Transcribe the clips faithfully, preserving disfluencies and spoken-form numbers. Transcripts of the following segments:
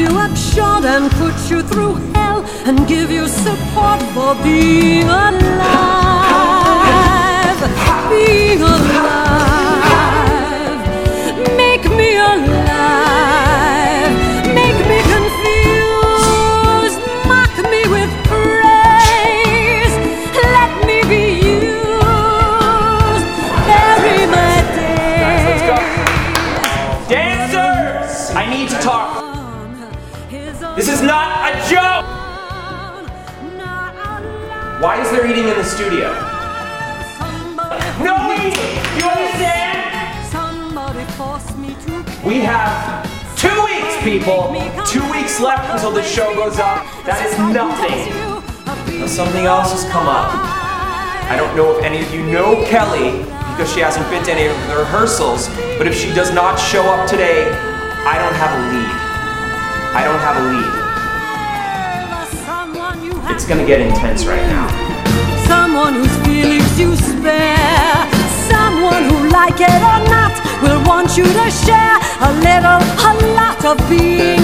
you up short and put you through hell and give you support for being alive. Being alive. Make me alive. Make me confused. Mock me with praise. Let me be used. Bury my days. Let's go. Dancers! I need to talk. This is not a joke! Why is there eating in the studio? No eating! You understand? We have two weeks, people! Two weeks left until the show goes up. That is nothing. Now something else has come up. I don't know if any of you know Kelly because she hasn't been to any of the rehearsals, but if she does not show up today, I don't have a lead. I don't have a lead. It's gonna get intense right now. Someone whose feelings you spare, someone who, like it or not, will want you to share a little, a lot of being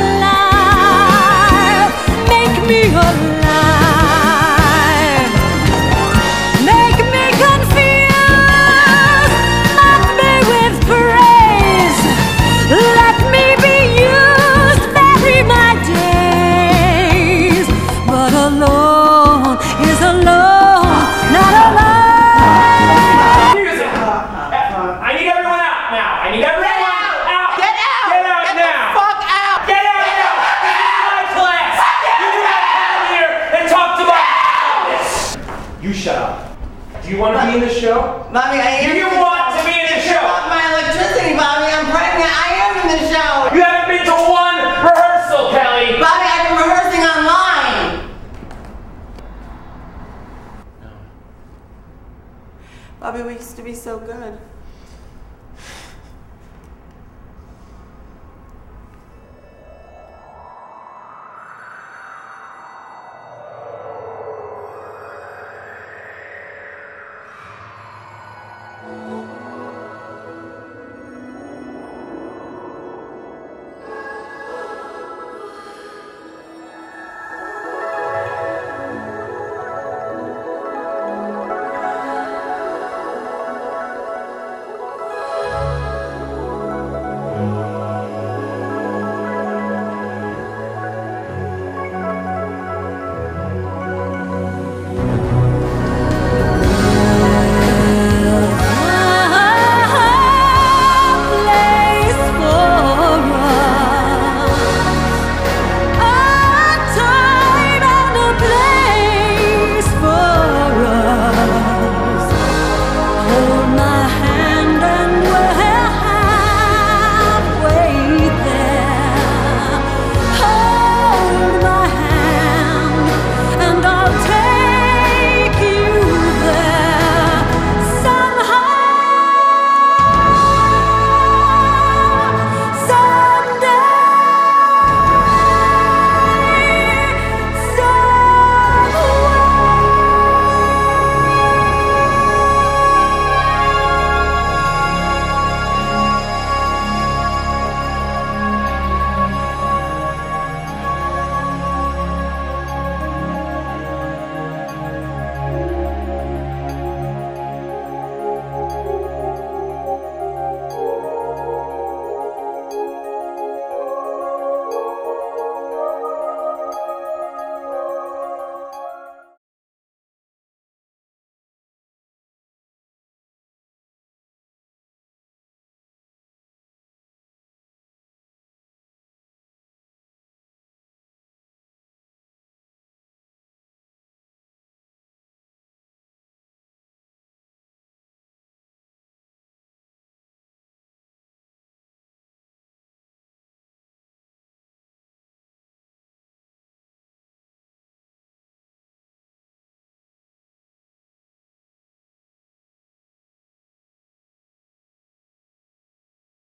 alive. Make me alive. Make me confused. Mock me with praise. Let me be used. Bury my days. But alone is alone, not alone. Music. I need everyone out now. I need everyone out. out. Get out! Get out Get now. the fuck out! Get out now. This is my class. You do not come here and talk to my this. You shut up. Do you want to be in the show? Mommy, I am. Do you want to be in the show? I want my electricity, Bobby. I'm pregnant. I am in the show. You haven't been to one rehearsal, Kelly. Bobby, I've been rehearsing online. Bobby, we used to be so good.